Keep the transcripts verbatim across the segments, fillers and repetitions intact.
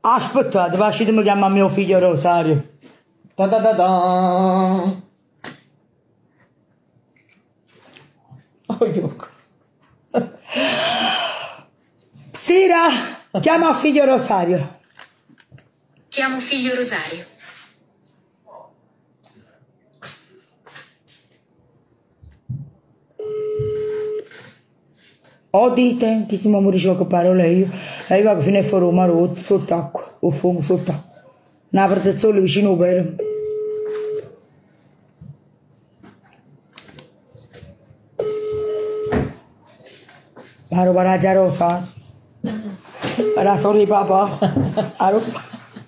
Aspettate, lasciatemi chiamare mio figlio Rosario. Ta ta ta ta. Oh, Sira, chiama figlio Rosario. Chiamo figlio Rosario. O dite che stiamo morendo con parole io. E io vado fino a fuori Roma rotto, sott'acqua, o fumo sott'acqua. Una protezione vicino per. La roba la già rosa. La sorella di papà. La roba.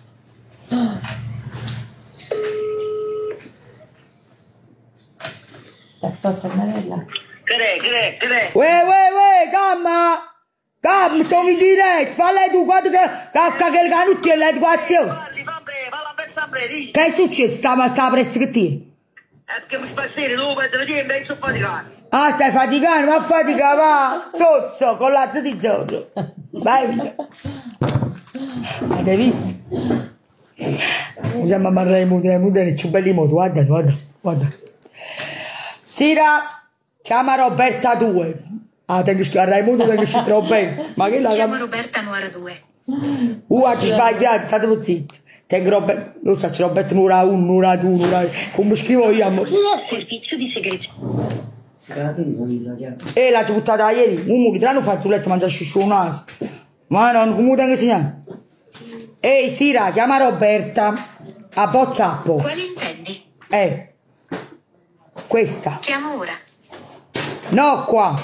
Posso andare? Cre, cre, cre. Uè, uè, uè, calma! Calma, sto in diretta, falla tu, guarda che cacca che il canutti è l'educazione. Falli, fa breve, falla per sempre, dici. Che è successo? Stava, stava presso che ti? È che mi spassare, tu per te e mi sto faticando. Ah, stai faticando, ma fatica, va! Sozzo, con l'azzo di giorno. Vai via. Avete visto? Usiamo a mandare i mutini, i mutini, c'è belli moto, guarda, guarda, guarda. Sira, chiama Roberta due. Ah, tengo che scrivere Raimundo, tengo che scrivere Roberta. Ma che la... Chiamo Roberta Nuora due. Uh, ci sbagliate, state zitto. Tengo Roberta, lo so, c'è Roberta Nuora uno, Nuora due, Nuora... Come scrivo io, amore? Servizio di segreto. E l'ha buttata ieri, un che hanno fatto letto mangiarci su un naso. Ma non, come tengo che segnare? Ehi, Sira, chiama Roberta a WhatsApp. Quale intendi? Eh, questa. Chiamo ora. No, qua.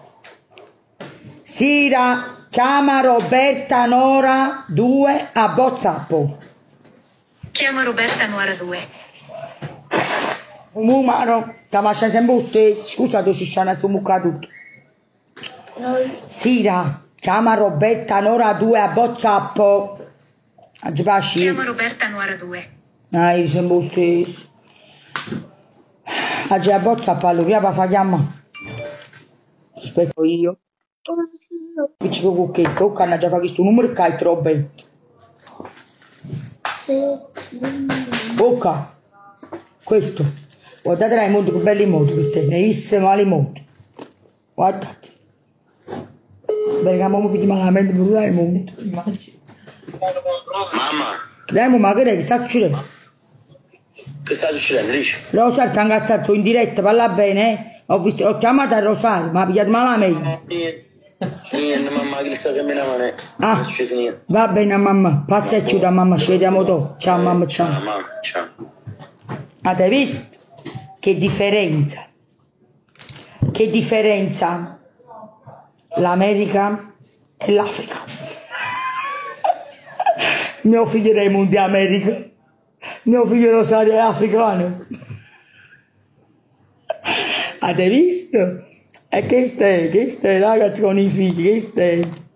Sira, chiama Roberta Nora due a WhatsApp. Chiamo Roberta Nuora due. Un mano, sta facendo sempre lo stesso. Scusate, ci stanno a mucca tutto. Sira, chiama Roberta Nora due a WhatsApp. Chiamo Roberta Nuora due. Ah, io sempre lo stesso. Oggi a WhatsApp allora, per fare chiamare. Aspetta io. Dici che con questo, ok, hanno già fatto questo numero che hai Roberta. Ok, questo. Guardate Raimondo, che belli moto per te, ne hai viste male moto. Guardate. Perché mamma mi chiama la mente per Raimondo. Mamma. Raimondo, ma che è che sta succedendo? Che sta succedendo, dici? Rosario sta incazzato in diretta, parla bene, eh? Ho, visto, ho chiamato a Rosario, ma ha pigliato malamente. Niente, mamma, che sta camminando. Ah, non è successo niente. va bene mamma, passa e chiuda mamma, ci vediamo dopo. Ciao mamma, ciao. Ciao, mamma, ciao. Avete visto? Che differenza? Che differenza? L'America e l'Africa. Mio figlio Raimondo è America. Mio figlio Rosario è africano. Avete visto? E che stai? Che stai ragazzi con i figli? Che stai?